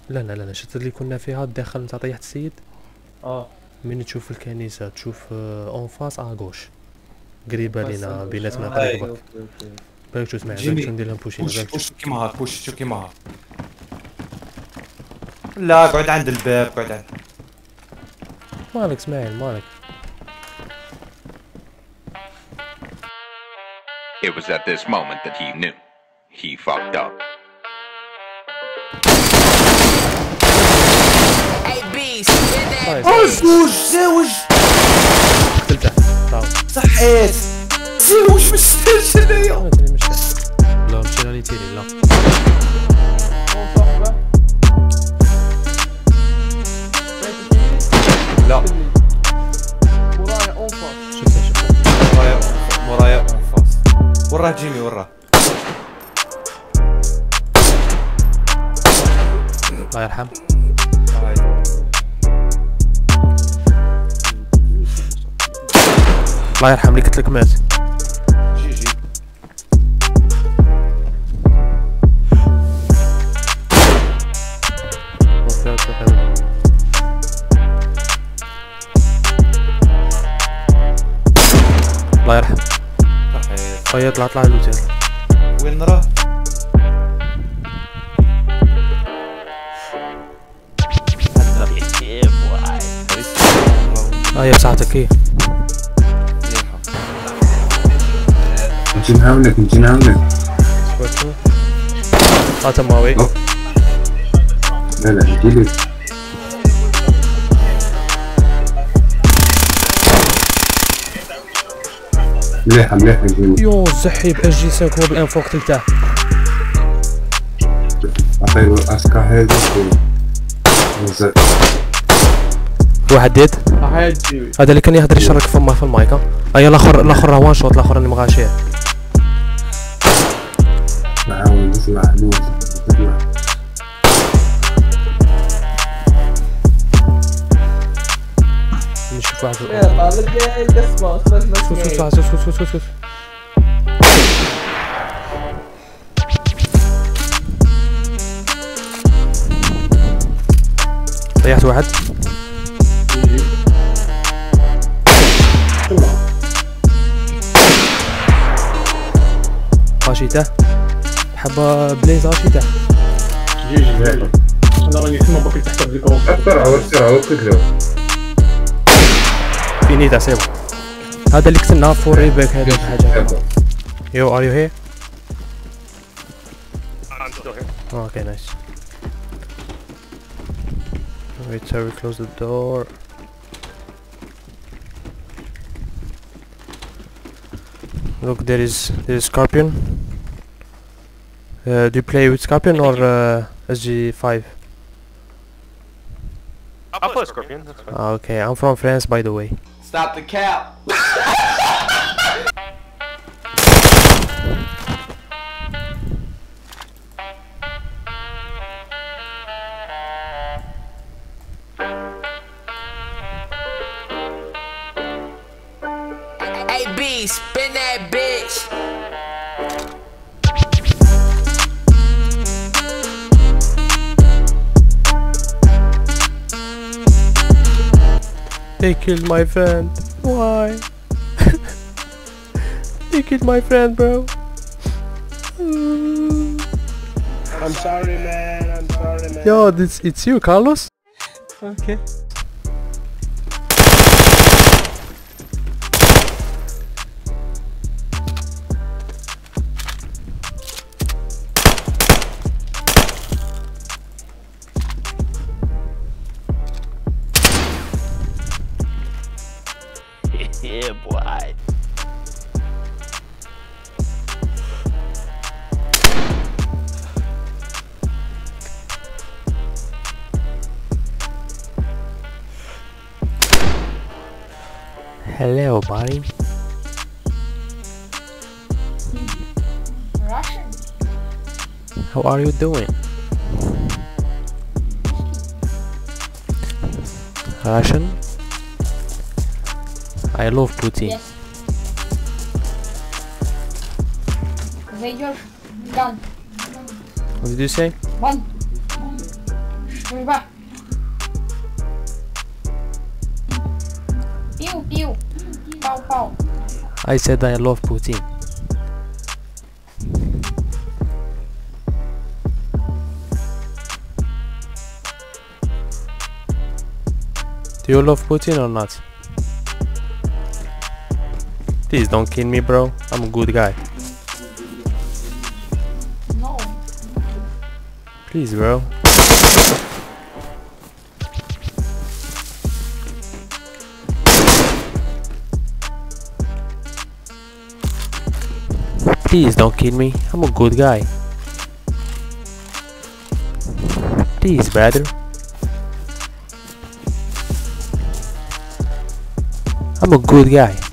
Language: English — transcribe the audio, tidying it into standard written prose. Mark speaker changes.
Speaker 1: لا لا لا لا، شفت اللي كنا فيها داخل نتاع طيحت السيد.
Speaker 2: اه
Speaker 1: من تشوف الكنيسة تشوف اون فاس اغوش قريبة لينا بيناتنا
Speaker 2: أوكي،
Speaker 1: قريبة.
Speaker 2: أوكي، أوكي.
Speaker 1: بالك شو اسمع
Speaker 3: جيمي،
Speaker 1: بالك شو ندير لهم بوشين
Speaker 3: بوش
Speaker 1: بالك
Speaker 3: بوش كيما هاك، بوش شو كيما هاك. لا قعد عند الباب، قعد عند.
Speaker 1: مالك اسماعيل مالك.
Speaker 4: It was at this moment that he knew. He fucked up.
Speaker 3: زوج زوج
Speaker 1: قتلته طاو
Speaker 3: صحيت. زوج مش ستيرش هنايا.
Speaker 1: انا تاني مش لا مشينا لي تيري لا
Speaker 3: لا
Speaker 2: ورايا أنفاس.
Speaker 1: شفتها
Speaker 3: ورايا انفاس. وراه جيمي وراه.
Speaker 1: الله يرحم. الله يرحم اللي قلت لك مات.
Speaker 3: جي جي.
Speaker 1: الله يرحم.
Speaker 3: صحيت.
Speaker 1: طيب طلع اللوتيل.
Speaker 3: وين نراه؟
Speaker 1: يا بصحتك ايه؟
Speaker 5: نجي نعاونك نجي نعاونك.
Speaker 1: تماوي.
Speaker 5: لا لا نجي لك. مليحة مليحة جيمي.
Speaker 1: يو زحي ب اس جي 5 هو بالانفو قتلته.
Speaker 5: عطيو اسكا هذا وزاد.
Speaker 1: واحد ديد.
Speaker 2: هاي جيمي.
Speaker 1: هذا اللي كان يهدر يشرك فمه في المايك ها. الاخر راه وان شوت، الاخر راني مغاشيه.
Speaker 5: نعاون نسمع نسمع.
Speaker 1: نشوف واحد.
Speaker 2: يلا لقى القسمة
Speaker 1: سوس. طيحت واحد. عاشيته حبة بليز عاشيته.
Speaker 2: جي انا راني تما باكل تحت الديكور.
Speaker 5: بسرعة وكذا.
Speaker 1: فيني تاع سيبو. هذا اللي كسبناه فور ريباك هذا حاجة. يو ار يو هير؟ اوكي نايس. Wait, so we close the door. Look, there is Scorpion. Do you play with Scorpion or SG5?
Speaker 6: I'll play Scorpion, that's fine.
Speaker 1: Okay, I'm from France by the way.
Speaker 2: Stop the cap.
Speaker 7: AB, spin that bitch.
Speaker 1: They killed my friend. Why? They killed my friend, bro.
Speaker 2: I'm sorry man, I'm sorry man.
Speaker 1: Yo, it's you, Carlos?
Speaker 2: Okay.
Speaker 7: Yeah, boy.
Speaker 1: Hello, buddy.
Speaker 8: Russian.
Speaker 1: How are you doing? Russian? I love Putin.
Speaker 8: Yes. Зайдешь. Gun.
Speaker 1: What did you say?
Speaker 8: One. Kurwa. Piu, piu. Pau, pau.
Speaker 1: I said I love Putin. Do you love Putin or not? Please don't kill me, bro. I'm a good guy.
Speaker 8: No.
Speaker 1: Please, bro. Please don't kill me. I'm a good guy. Please, brother. I'm a good guy.